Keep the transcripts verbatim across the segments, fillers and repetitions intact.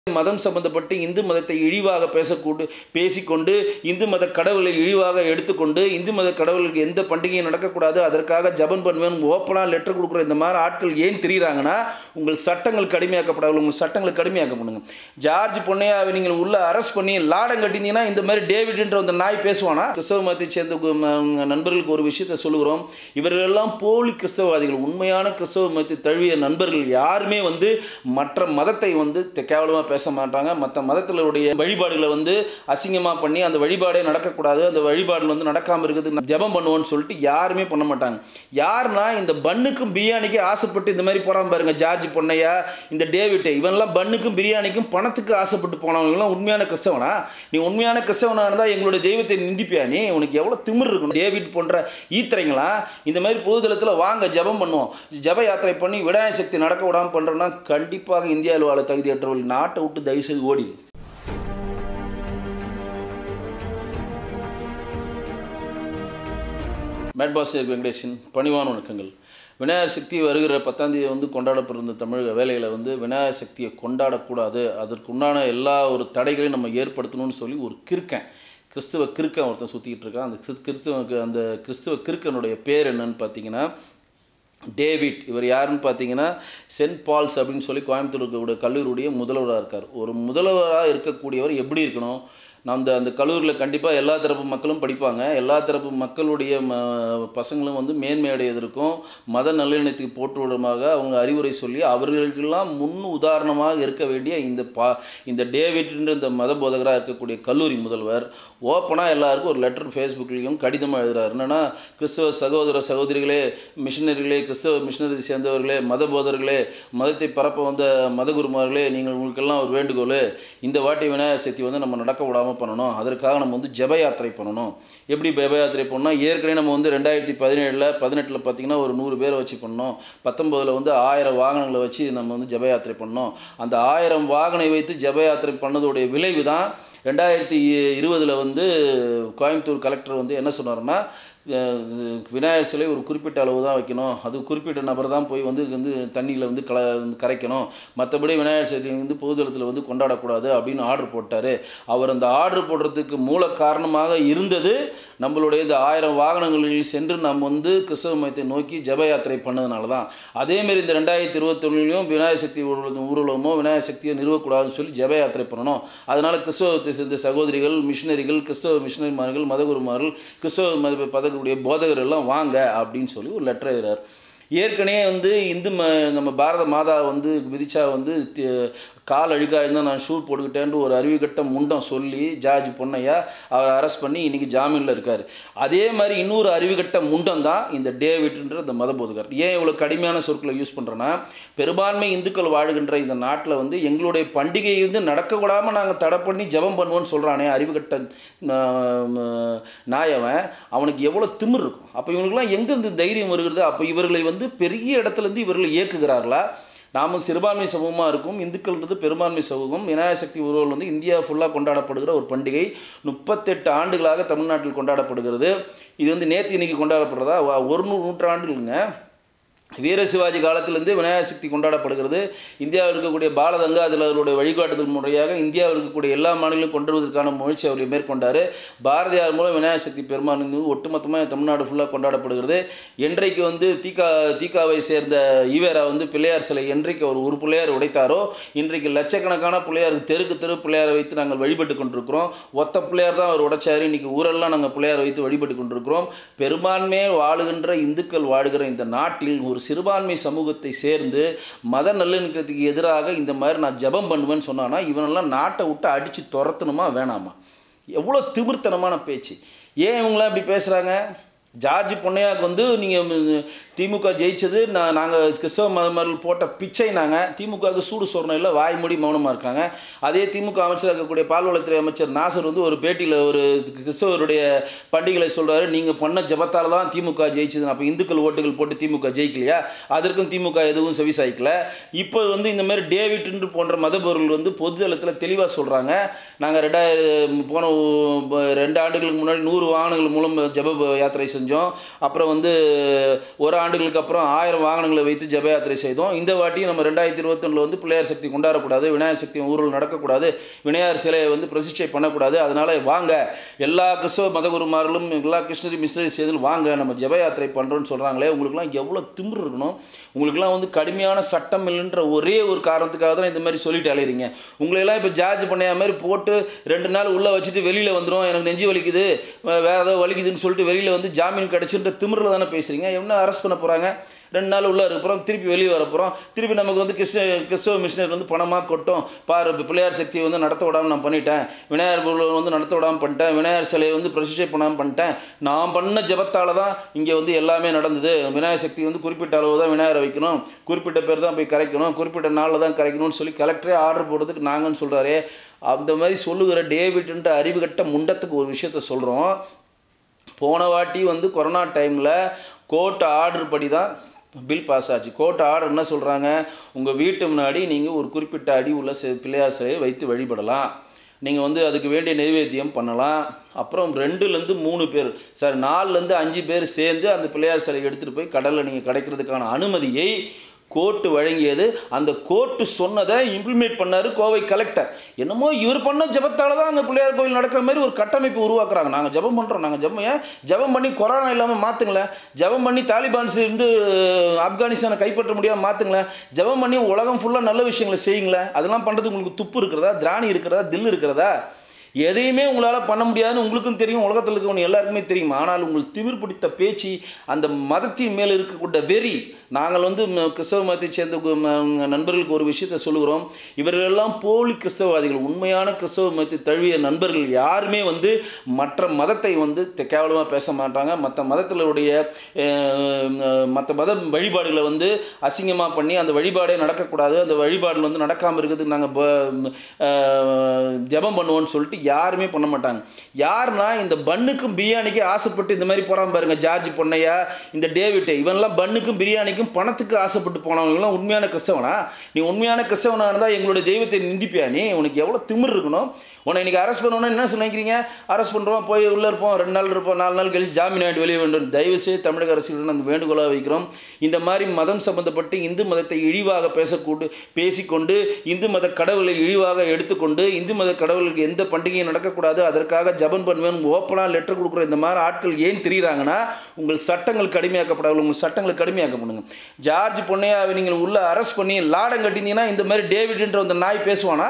மதம் சம்பந்தப்பட்டு இந்து மதத்தை இழிவாக பேசக்கூடு பேசிக்கொண்டு இந்து மத கடவுளை இழிவாக எடுத்துக்கொண்டு இந்து மத கடவுளுக்கு எந்த பண்டிகையும் நடக்கக்கூடாது, அதற்காக ஜபம் பண்ணுவேன் ஓப்பனாக லெட்டர் கொடுக்குற இந்த மாதிரி ஆட்கள் ஏன் தெரியுறாங்கன்னா, உங்கள் சட்டங்கள் கடுமையாக்கப்படாது. உங்கள் சட்டங்களை கடுமையாக்கப்படுங்க. ஜார்ஜ் பொன்னையாவை நீங்கள் உள்ள அரெஸ்ட் பண்ணி லாடம் கட்டினீங்கன்னா இந்த மாதிரி டேவிட்ன்ற அந்த நாய் பேசுவானா? கிறிஸ்தவ மதத்தை சேர்ந்த நண்பர்களுக்கு ஒரு விஷயத்தை சொல்லுகிறோம். இவர்களெல்லாம் போலி கிறிஸ்தவவாதிகள். உண்மையான கிறிஸ்தவ மதத்தை தழுவிய நண்பர்கள் யாருமே வந்து மற்ற மதத்தை வந்து கேவலமாக பேச மாட்டாங்க. மற்ற மதத்திலுடைய வழிபாடுகளை வந்து அசிங்கமாக பண்ணி அந்த வழிபாடே நடக்கக்கூடாது, அந்த வழிபாடுல வந்து நடக்காமல் இருக்குது ஜபம் பண்ணுவோன்னு சொல்லிட்டு யாருமே பண்ண மாட்டாங்க. யாருன்னா இந்த பன்னுக்கும் பிரியாணிக்கும் ஆசைப்பட்டு இந்த மாதிரி போறாம பாருங்க. ஜார்ஜ் பொன்னையா, இந்த டேவிட், இவன்லாம் பன்னுக்கும் பிரியாணிக்கும் பணத்துக்கு ஆசைப்பட்டு போனவங்களாம் உண்மையான கிறிஸ்தவனா? நீ உண்மையான கிறிஸ்தவனா இருந்தால் எங்களுடைய தெய்வத்தை நிந்திப்பியா? நீ உனக்கு எவ்வளோ திமிர் இருக்கணும்? டேவிட் போன்ற ஈத்திரைங்களா இந்த மாதிரி பொதுதளத்தில் வாங்க ஜபம் பண்ணுவோம், ஜப யாத்திரை பண்ணி விடாய சக்தி நடக்க விடாமல் பண்ணுறோன்னா கண்டிப்பாக இந்தியாவில் வாழ தகுதியற்றவர்கள் நாட்டை விட்டு தயவு செய்து ஓடி. மேட் பாஸ் வெங்கடேஷன் பணிவான வணக்கங்கள். விநாயகர் சக்தி வருகிற பத்தாம் தேதி வந்து கொண்டாடப்படுற தமிழக வேலைகளை வந்து விநாயகர் சக்தியை கொண்டாடக்கூடாது, அதற்கு உண்டான எல்லா ஒரு தடைகளையும் நம்ம ஏற்படுத்தணும்னு சொல்லி ஒரு கிறுக்கன், கிறிஸ்துவ கிறுக்கன் ஒருத்தன் சுற்றிக்கிட்டு இருக்கான். அந்த கிறிஸ்துவக்கு அந்த கிறிஸ்துவ கிறுக்கனுடைய பேர் என்னன்னு பார்த்தீங்கன்னா டேவிட். இவர் யாருன்னு பார்த்தீங்கன்னா சென்ட் பால்ஸ் அப்படின்னு சொல்லி கோயம்புத்தூர் இருக்கக்கூடிய கல்லூரியுடைய முதல்வராக இருக்கார். ஒரு முதல்வராக இருக்கக்கூடியவர் எப்படி இருக்கணும்? அந்த அந்த கல்லூரியில் கண்டிப்பாக எல்லா தரப்பு மக்களும் படிப்பாங்க. எல்லா தரப்பு மக்களுடைய ம பசங்களும் வந்து மேன்மை அடைவதற்கும் மத நல்லெண்ணத்துக்கு போற்றுவதற்காக அவங்க அறிவுரை சொல்லி அவர்களுக்கெல்லாம் முன் உதாரணமாக இருக்க வேண்டிய இந்த பா இந்த டேவிட்ன்ற இந்த மத போதகராக இருக்கக்கூடிய கல்லூரி முதல்வர் ஓப்பனாக எல்லாருக்கும் ஒரு லெட்டர் ஃபேஸ்புக்லேயும் கடிதமாக எழுதுகிறார். என்னென்னா, கிறிஸ்தவ சகோதர சகோதரிகளே, மிஷினரிகளே, கிறிஸ்தவ மிஷினரி சேர்ந்தவர்களே, மத போதர்களே, மதத்தை பரப்ப வந்த மதகுருமார்களே, நீங்கள் உங்களுக்கெல்லாம் ஒரு வேண்டுகோள், இந்த வாட்டி விநாயகர் சக்தி வந்து நம்ம நடக்க விடாமல் பண்ணணும், அதற்காக நம்ம வந்து ஜப யாத்திரை பண்ணணும். எப்படி ஜப யாத்திரை பண்ணோம்னா, ஏற்கனவே நம்ம வந்து ரெண்டாயிரத்தி பதினேழில் பதினெட்டில் பார்த்தீங்கன்னா ஒரு நூறு பேரை வச்சு பண்ணோம். பத்தொம்பதில் வந்து ஆயிரம் வாகனங்களை வச்சு நம்ம வந்து ஜப யாத்திரை பண்ணோம். அந்த ஆயிரம் வாகனை வைத்து ஜப யாத்திரை பண்ணதோடைய விளைவு தான் ரெண்டாயிரத்தி இருபதில் வந்து கோயம்புத்தூர் கலெக்டர் வந்து என்ன சொன்னார்னா, விநாயகர் சிலை ஒரு குறிப்பிட்ட அளவு தான் வைக்கணும், அது குறிப்பிட்ட நபர் தான் போய் வந்து வந்து தண்ணியில் வந்து கல கரைக்கணும், மற்றபடி விநாயகர் சிலை வந்து பொதுதளத்தில் வந்து கொண்டாடக்கூடாது அப்படின்னு ஆர்டர் போட்டார். அவர் அந்த ஆர்டர் போடுறதுக்கு மூல காரணமாக இருந்தது நம்மளுடைய இந்த ஆயிரம் வாகனங்களில் சென்று நம்ம வந்து கிறிஸ்தவ மதத்தை நோக்கி ஜப யாத்திரை பண்ணதுனால தான். அதேமாரி இந்த ரெண்டாயிரத்தி இருபத்தொன்னுலையும் விநாயகர் சக்தி ஊர்வலமோ விநாயகர் சக்தியை நிறுவக்கூடாதுன்னு சொல்லி ஜப யாத்திரை பண்ணணும். அதனால் கிறிஸ்தவத்தை சேர்ந்த சகோதரிகள், மிஷினரிகள், கிறிஸ்தவ மிஷினரிமார்கள், மதகுருமார்கள், கிறிஸ்தவ மத பதக்கூடிய போதகர் எல்லாம் வாங்க அப்படின்னு சொல்லி ஒரு லெட்டர் எழுதுறார். ஏற்கனவே வந்து இந்து ம நம்ம பாரத மாதா வந்து விதிச்சா வந்து கால் அழுக்காக இருந்தால் நான் ஷூ போட்டுக்கிட்டேன்ட்டு ஒரு அறிவுகட்ட முண்டம் சொல்லி ஜார்ஜ் பொன்னையா அவரை அரெஸ்ட் பண்ணி இன்றைக்கி ஜாமீனில் இருக்கார். அதே மாதிரி இன்னொரு அறிவுகட்ட முண்டம் தான் இந்த டேவிட்ன்ற இந்த மத போதகர். ஏன் இவ்வளோ கடுமையான சொற்களை யூஸ் பண்ணுறேன்னா, பெரும்பான்மை இந்துக்கள் வாழுகின்ற இந்த நாட்டில் வந்து எங்களுடைய பண்டிகை வந்து நடக்க விடாமல் நாங்கள் தடை பண்ணி ஜபம் பண்ணுவோன்னு சொல்கிறானே அறிவுகட்ட நாயவன், அவனுக்கு எவ்வளோ திமிர் இருக்கும்? அப்போ இவனுக்குலாம் எங்கேருந்து தைரியம் வருகிறது? அப்போ இவர்களை வந்து பெரிய இடத்துலேருந்து இவர்களை இயக்குகிறார்களா? நாமும் சிறுபான்மை சமூகமாக இருக்கும், இந்துக்கள்ன்றது பெரும்பான்மை சமூகம். விநாயகர் சக்தி ஊர்வலம் வந்து இந்தியா ஃபுல்லாக கொண்டாடப்படுகிற ஒரு பண்டிகை. முப்பத்தெட்டு ஆண்டுகளாக தமிழ்நாட்டில் கொண்டாடப்படுகிறது. இது வந்து நேற்று இன்னைக்கு கொண்டாடப்படுறதா? ஒரு நூறு நூற்றாண்டுங்க. வீர சிவாஜி காலத்திலேருந்து விநாயகர் சக்தி கொண்டாடப்படுகிறது. இந்தியாவில் இருக்கக்கூடிய பாலகங்கா அதில் அவருடைய வழிகாட்டுதல் முறையாக இந்தியாவில் இருக்கக்கூடிய எல்லா மாநிலங்களும் கொண்டு வருவதற்கான முயற்சி அவர் மேற்கொண்டார். பாரதியார் மூலம் விநாயகர் சக்தி பெருமாள் ஒட்டுமொத்தமாக தமிழ்நாடு ஃபுல்லாக கொண்டாடப்படுகிறது. என்றைக்கு வந்து தீகா தீகாவை சேர்ந்த ஈவேரா வந்து பிள்ளையார் சிலை என்றைக்கு அவர் ஒரு பிள்ளையார் உடைத்தாரோ, இன்றைக்கு லட்சக்கணக்கான பிள்ளையார் தெருக்கு தெரு பிள்ளையாரை வைத்து நாங்கள் வழிபட்டு கொண்டிருக்கிறோம். ஒத்த பிள்ளையார் தான் அவர் உடைச்சாரு, இன்றைக்கி ஊரெல்லாம் நாங்கள் பிள்ளையாரை வைத்து வழிபட்டு கொண்டிருக்கிறோம். பெரும்பான்மையை வாழுகின்ற இந்துக்கள் வாழுகிற இந்த நாட்டில் ஒரு சிறுபான்மை சமூகத்தை சேர்ந்து மத நல்லிணக்கத்துக்கு எதிராக இந்த மாதிரி நான் ஜபம் பண்ணுவேன்னு சொன்னான்னா இவனெல்லாம் நாட்டை விட்டு அடித்து துரத்தணுமா வேணாமா? எவ்வளோ திமிர்த்தனமான பேச்சு! ஏன் இவங்களாம் இப்படி பேசுகிறாங்க? ஜார்ஜ் பொன்னையாவுக்கு வந்து நீங்கள் திமுக ஜெயிச்சது நான் நாங்கள் கிறிஸ்தவ மதமர்கள் போட்ட பிச்சை. நாங்கள் திமுகவுக்கு சூடு சொரணம் இல்லை, வாய் மூடி மௌனமாக இருக்காங்க. அதே திமுக அமைச்சராக இருக்கக்கூடிய பால்வளத்துறை அமைச்சர் நாசர் வந்து ஒரு பேட்டியில் ஒரு கிறிஸ்தவருடைய பண்டிகைகளை சொல்கிறாரு, நீங்கள் பண்ண ஜபத்தால் தான் திமுக ஜெயிச்சது. அப்போ இந்துக்கள் ஓட்டுகள் போட்டு திமுக ஜெயிக்கலையா? அதற்கும் திமுக எதுவும் செவிசாய்க்கல. இப்போ வந்து இந்த மாதிரி டேவிட் போன்ற மதபொருள் வந்து பொதுதளத்தில் தெளிவாக சொல்கிறாங்க, நாங்கள் ரெண்டாயிரம் போன ரெண்டு ஆண்டுகளுக்கு முன்னாடி நூறு வாகனங்கள் மூலம் ஜப யாத்திரை செஞ்சோம். அப்புறம் வந்து ஒரு ஆண்டுகளுக்கு அப்புறம் ஆயிரம் வாகனங்களை வைத்து ஜெப யாத்திரை செய்தோம். இந்த வாட்டி நம்ம ரெண்டாயிரத்தி இருபத்தொன்னில் வந்து பிள்ளையார் சக்தி கொண்டாடக்கூடாது, விநாயகர் சக்தி ஊரில் நடக்கக்கூடாது, விநாயகர் சிலையை வந்து பிரதிஷ்டை பண்ணக்கூடாது, அதனால் வாங்க எல்லா கிறிஸ்தவ மதகுருமார்களும் எல்லா கிருஷ்ணரி மிஸ்னரி செய்தல் வாங்க நம்ம ஜெப யாத்திரை பண்ணுறோன்னு சொல்கிறாங்களே, உங்களுக்குலாம் எவ்வளோ திமிரு இருக்கணும். உங்களுக்குலாம் வந்து கடுமையான சட்டம் இல்லைன்ற ஒரே ஒரு காரணத்துக்காக தான் இந்த மாதிரி சொல்லிட்டு அலையிறீங்க. உங்களையெல்லாம் இப்போ ஜார்ஜ் பண்ணையா மாதிரி போட்டு ரெண்டு நாள் உள்ளே வச்சுட்டு வெளியில் வந்துடும், எனக்கு நெஞ்சு வலிக்குது வேறு ஏதோ வலிக்குதுன்னு சொல்லிட்டு வெளியில் வந்து ஜாமீன் கிடச்சுன்ற திமிரில் தானே பேசுகிறீங்க. என்ன அரெஸ்ட் பண்ண போகிறாங்க, ரெண்டு நாள் உள்ளே இருக்க போகிறோம், திருப்பி வெளியே வர போகிறோம், திருப்பி நமக்கு வந்து கிறிஸ்ட கிறிஸ்தவ மிஷினர் வந்து பணமாக கொட்டும், பாரு பிள்ளையார் சக்தியை வந்து நடத்த விடாமல் நான் பண்ணிட்டேன், விநாயகர் பொருளை வந்து நடத்த விடாமல் பண்ணிட்டேன், விநாயகர் சிலையை வந்து பிரதிஷ்டை பண்ணாமல் பண்ணிட்டேன், நான் பண்ண ஜபத்தால் தான் இங்கே வந்து எல்லாமே நடந்தது, விநாயகர் சக்தி வந்து குறிப்பிட்ட அளவு தான் விநாயகரை வைக்கணும், குறிப்பிட்ட பேர் தான் போய் கரைக்கணும், குறிப்பிட்ட நாளில் தான் கரைக்கணும்னு சொல்லி கலெக்டரே ஆர்டர் போடுறதுக்கு நாங்கன்னு சொல்கிறாரே, அந்த மாதிரி சொல்லுகிற டேவிட்ன்ற அறிவுகட்ட முண்டத்துக்கு ஒரு விஷயத்த சொல்கிறோம். போன வாட்டி வந்து கொரோனா டைமில் கோர்ட் ஆர்டர் படி தான் பில் பாஸ் ஆச்சு. கோர்ட் ஆர்டர் என்ன சொல்கிறாங்க, உங்கள் வீட்டு முன்னாடி நீங்கள் ஒரு குறிப்பிட்ட அடி உள்ள பிள்ளையார் சிலையை வைத்து வழிபடலாம், நீங்கள் வந்து அதுக்கு வேண்டிய நைவேத்தியம் பண்ணலாம், அப்புறம் ரெண்டுலேருந்து மூணு பேர் சார் நாலுலேருந்து அஞ்சு பேர் சேர்ந்து அந்த பிள்ளையார் சிலையை எடுத்துகிட்டு போய் கடலில் நீங்கள் கிடைக்கிறதுக்கான அனுமதியை கோர்ட்டு வழங்கியது. அந்த கோர்ட்டு சொன்னதை இம்ப்ளிமெண்ட் பண்ணார் கோவை கலெக்டர். என்னமோ இவர் பண்ண ஜபத்தால் தான் அங்கே பிள்ளையார் கோயில் நடக்கிற மாதிரி ஒரு கட்டமைப்பு உருவாக்குறாங்க. நாங்கள் ஜபம் பண்ணுறோம், நாங்கள் ஜபம் ஏன் ஜபம் பண்ணி கொரோனா இல்லாமல் மாற்றுங்களேன், ஜபம் பண்ணி தாலிபான்ஸ் இருந்து ஆப்கானிஸ்தானை கைப்பற்ற முடியாமல் மாற்றுங்களேன், ஜபம் பண்ணி உலகம் ஃபுல்லாக நல்ல விஷயங்களை செய்யுங்களேன். அதெல்லாம் பண்ணுறது உங்களுக்கு துப்பு இருக்கிறதா, திராணி இருக்கிறதா, தில் இருக்கிறதா? எதையுமே உங்களால் பண்ண முடியாதுன்னு உங்களுக்கும் தெரியும், உலகத்தில் இருக்கவங்க எல்லாருக்குமே தெரியும். ஆனால் உங்கள் திமிர் பிடித்த பேச்சு, அந்த மதத்தின் மேல் இருக்கக்கூடிய வெறி. நாங்கள் வந்து கிறிஸ்தவ மதத்தை சேர்ந்த நண்பர்களுக்கு ஒரு விஷயத்தை சொல்லுகிறோம், இவர்களெல்லாம் போலி கிறிஸ்தவவாதிகள். உண்மையான கிறிஸ்தவ மதத்தை தழுவிய நண்பர்கள் யாருமே வந்து மற்ற மதத்தை வந்து கேவலமாக பேச மாட்டாங்க, மற்ற மதத்தினுடைய மற்ற மத வழிபாடுகளை வந்து அசிங்கமாக பண்ணி அந்த வழிபாடே நடக்கக்கூடாது, அந்த வழிபாடு வந்து நடக்காமல் இருக்கிறதுக்கு நாங்கள் ஜெபம் பண்ணுவோம்னு சொல்லிட்டு யாருமே பண்ண மாட்டாங்க. யாருன்னா இந்த பன்னுக்கும் பிரியாணிக்கும் ஆசைப்பட்டு இந்த மாதிரி போறாம பாருங்க, ஜார்ஜ் பொன்னையா, இந்த டேவிட், இவன்லாம் பன்னுக்கும் பிரியாணிக்கும் பணத்துக்கு ஆசைப்பட்டு போனவங்களாம் உண்மையான கிறிஸ்தவனா? நீ உண்மையான கிறிஸ்தவனா இருந்தால் எங்களுடைய தெய்வத்தை நிந்திப்பியா நீ? உனக்கு எவ்வளோ திமிர் இருக்கணும்? உன்னை இன்றைக்கி அரெஸ்ட் பண்ணணும்னா என்ன நினைக்கிறீங்க? அரெஸ்ட் பண்ணுறோம், போய் உள்ளே இருப்போம், ரெண்டு நாள் இருப்போம், நாலு நாள் கழிச்சு ஜாமீன் ஆகிட்டு வெளியே வேண்டும். தயவுசெய்து தமிழக அரசுடன் அந்த வேண்டுகோளாக வைக்கிறோம். இந்த மாதிரி மதம் சம்பந்தப்பட்டு இந்து மதத்தை இழிவாக பேசக்கூடு பேசிக்கொண்டு இந்து மத கடவுளை இழிவாக எடுத்துக்கொண்டு இந்து மத கடவுளுக்கு எந்த பண்டிகையும் நடக்கக்கூடாது, அதற்காக ஜபம் பண்ணுவேன் ஓப்பனாக லெட்டர் கொடுக்குற இந்த மாதிரி ஆட்கள் ஏன் தெரியுறாங்கன்னா, உங்கள் சட்டங்கள் கடுமையாக்கப்படாது, உங்கள் சட்டங்களை கடுமையாக்கப்படுங்க. ஜார்ஜ் பொன்னையாவை நீங்கள் உள்ள அரெஸ்ட் பண்ணி லாடம் கட்டினீங்கன்னா இந்த மாதிரி டேவிட்ன்ற அந்த நாய் பேசுவானா?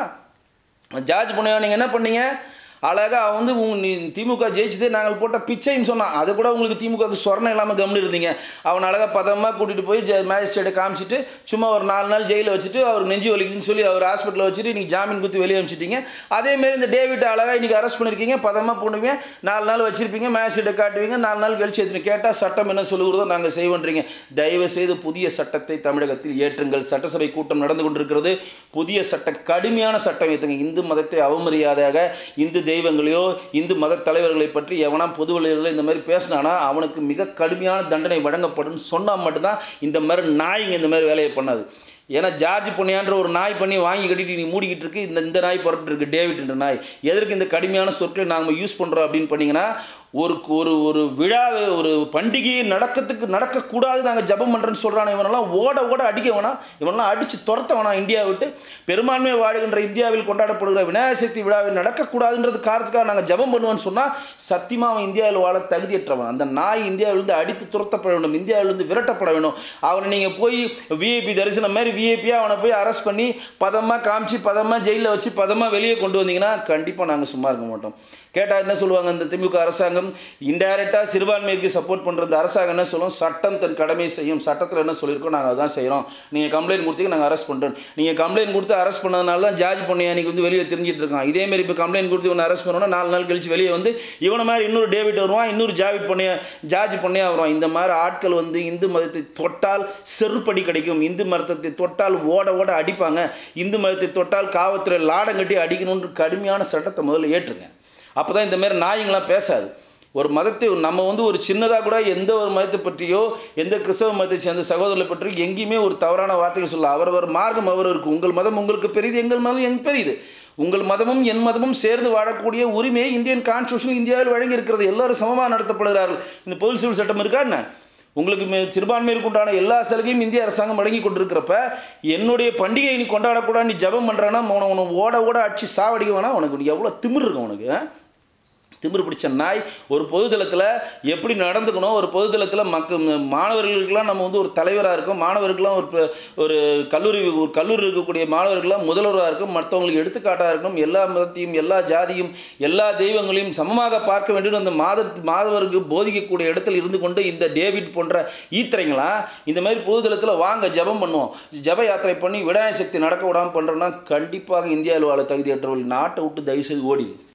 ஜார்ஜ் பொன்னையா நீங்கள் என்ன பண்ணீங்க? அழகாக அவன் வந்து உங்க திமுக ஜெயிச்சதே நாங்கள் போட்ட பிச்சைன்னு சொன்னான். அது கூட உங்களுக்கு திமுகவுக்கு சொர்ணம் இல்லாமல் கம்னு இருந்தீங்க. அவன் அழகாக பதமாக கூட்டிகிட்டு போய் ஜ மேஜிஸ்ட்ரேட்டை காமிச்சிட்டு சும்மா ஒரு நாலு நாள் ஜெயிலில் வச்சுட்டு அவர் நெஞ்சு வலிக்குதுன்னு சொல்லி அவர் ஹாஸ்பிட்டலில் வச்சுட்டு நீங்கள் ஜாமீன் கொடுத்து வெளியே அனுப்பிச்சிட்டிங்க. அதேமாரி இந்த டேவிட் அழகாக இன்றைக்கி அரெஸ்ட் பண்ணியிருக்கீங்க, பதமாக போடுவீங்க, நாலு நாள் வச்சுருப்பீங்க, மேஜிஸ்ட்ரேட்டை காட்டுவீங்க, நாலு நாள் கழிச்சு எடுத்துன்னு கேட்டால் சட்டம் என்ன சொல்லுகிறதோ நாங்கள் செய்வோன்றீங்க. தயவு செய்து புதிய சட்டத்தை தமிழகத்தில் ஏற்றுங்கள். சட்டசபை கூட்டம் நடந்து கொண்டிருக்கிறது. புதிய சட்ட கடுமையான சட்டம் ஏற்றுங்க. இந்து மதத்தை அவமரியாதையாக இந்து தெய்வங்களையோ இந்து மத தலைவர்களை பற்றி எவனா பொது வழிகளில் இந்த மாதிரி பேசினானா அவனுக்கு மிக கடுமையான தண்டனை வழங்கப்படும் சொன்னால் மட்டும்தான் இந்த மாதிரி நாய்ங்க இந்த மாதிரி வேலையை பண்ணாது. ஏன்னா ஜார்ஜ் பொன்னையான்ற ஒரு நாய் பண்ணி வாங்கி கட்டிட்டு நீ மூடிக்கிட்டு இருக்கு, இந்த இந்த நாய் புறப்பட்டு இருக்கு டேவிட்ன்ற நாய். எதற்கு இந்த கடுமையான சொற்களை நாங்கள் யூஸ் பண்ணுறோம் அப்படின்னு பண்ணிங்கன்னா, ஒரு ஒரு ஒரு விழாவை ஒரு பண்டிகையை நடக்கிறதுக்கு நடக்கக்கூடாது நாங்கள் ஜபம் பண்ணுறேன்னு சொல்கிறான். இவனெல்லாம் ஓட ஓட அடிக்க வேணாம், இவனெல்லாம் அடித்து துரத்த வேணாம். இந்தியா விட்டு பெரும்பான்மை வாழ்கின்ற இந்தியாவில் கொண்டாடப்படுகிற விநாயகர் சதுர்த்தி விழாவில் நடக்கக்கூடாதுன்றது காரணத்துக்காக நாங்கள் ஜபம் பண்ணுவோன்னு சொன்னால் சத்தியமாக அவன் இந்தியாவில் வாழ தகுதியற்றவன். அந்த நாய் இந்தியாவிலிருந்து அடித்து துரத்தப்பட வேண்டும், இந்தியாவிலிருந்து விரட்டப்பட வேண்டும். அவனை நீங்கள் போய் விஐபி தரிசனம் மாதிரி விஐபியாக அவனை போய் அரெஸ்ட் பண்ணி பதமாக காமிச்சு பதமாக ஜெயிலில் வச்சு பதமாக வெளியே கொண்டு வந்தீங்கன்னா கண்டிப்பாக நாங்கள் சும்மா இருக்க மாட்டோம். கேட்டால் என்ன சொல்லுவாங்க, இந்த திமுக அரசாங்கம் இன்டைரக்டாக சிறுபான்மைக்கு சப்போர்ட் பண்ணுறது அரசாங்கம் என்ன சொல்லும், சட்டம் தன் கடமை செய்யும், சட்டத்தில் என்ன சொல்லியிருக்கோம் நாங்கள் அதான் செய்கிறோம், நீங்கள் கம்ப்ளைண்ட் கொடுத்தீங்க நாங்கள் அரெஸ்ட் பண்ணுறோம். நீங்கள் கம்ப்ளைண்ட் கொடுத்து அரெஸ்ட் பண்ணதுனால தான் ஜார்ஜ் பொன்னையா அன்றைக்கி வந்து வெளியே தெரிஞ்சிட்டு இருக்கான். இதேமாரி இப்போ கம்ப்ளைண்ட் கொடுத்து இவனை அரெஸ்ட் பண்ணோன்னா நாலு நாள் கழிச்சு வெளியே வந்து இவனை மாதிரி இன்னொரு டேவிட் வருவான், இன்னொரு ஜாவிட் பொன்னையா ஜார்ஜ் பொன்னையா வருவான். இந்த மாதிரி ஆட்கள் வந்து இந்து மதத்தை தொட்டால் செருப்படி கிடைக்கும், இந்து மதத்தை தொட்டால் ஓட ஓட அடிப்பாங்க, இந்து மதத்தை தொட்டால் காவல்துறை லாடம் கட்டி அடிக்கணுன்ற கடுமையான சட்டத்தை முதல்ல ஏற்றுங்க. அப்போ தான் இந்த மாதிரி நாயங்களாம் பேசாது. ஒரு மதத்தை நம்ம வந்து ஒரு சின்னதாக கூட எந்த ஒரு மதத்தை பற்றியோ எந்த கிறிஸ்தவ மதத்தை சேர்ந்த சகோதரர்களை பற்றி எங்கேயுமே ஒரு தவறான வார்த்தைகள் சொல்ல. அவரவர் மார்க்கம் அவரவருக்கு, உங்கள் மதம் உங்களுக்கு பெரியது, எங்கள் மதம் எங்கள் பெரியது. உங்கள் மதமும் என் மதமும் சேர்ந்து வாழக்கூடிய உரிமையை இந்தியன் கான்ஸ்டியூஷன் இந்தியாவில் வழங்கி இருக்கிறது. எல்லாரும் சமமாக நடத்தப்படுகிறார்கள். இந்த பொது சிவில் சட்டம் இருக்கா என்ன? உங்களுக்கு சிறுபான்மையிற்கு உண்டான எல்லா சலுகையும் இந்திய அரசாங்கம் வழங்கி கொண்டிருக்கிறப்ப என்னுடைய பண்டிகையை நீ கொண்டாடக்கூடாது, நீ ஜபம் பண்ணுறேன்னா உனக்கு ஓட ஓட அடிச்சு சாவடிக்க வேணா. உனக்கு எவ்வளோ திமிர் இருக்கும் உனக்கு? திமிர் பிடிச்ச நாய். ஒரு பொதுதளத்தில் எப்படி நடந்துக்கணும், ஒரு பொதுதளத்தில் மக்கள் மாணவர்களுக்கெல்லாம் நம்ம வந்து ஒரு தலைவராக இருக்கோம், மாணவர்களுக்கெல்லாம் ஒரு ஒரு கல்லூரி ஒரு கல்லூரி இருக்கக்கூடிய மாணவர்கள்லாம் முதல்வராக இருக்கும், மற்றவங்களுக்கு எடுத்துக்காட்டாக இருக்கணும், எல்லா மதத்தையும் எல்லா ஜாதியும் எல்லா தெய்வங்களையும் சமமாக பார்க்க வேண்டும் அந்த மாத மாதவருக்கு போதிக்கக்கூடிய இடத்தில் இருந்து கொண்டு இந்த டேவிட் போன்ற ஈத்திரைங்களா இந்த மாதிரி பொதுதளத்தில் வாங்க ஜபம் பண்ணுவோம், ஜப யாத்திரை பண்ணி விநாயகர் சக்தி நடக்க விடாமல் பண்ணுறோன்னா கண்டிப்பாக இந்தியாவில் வாழ தகுதியற்றவர்கள் நாட்டை விட்டு தயவுசெய்து ஓடி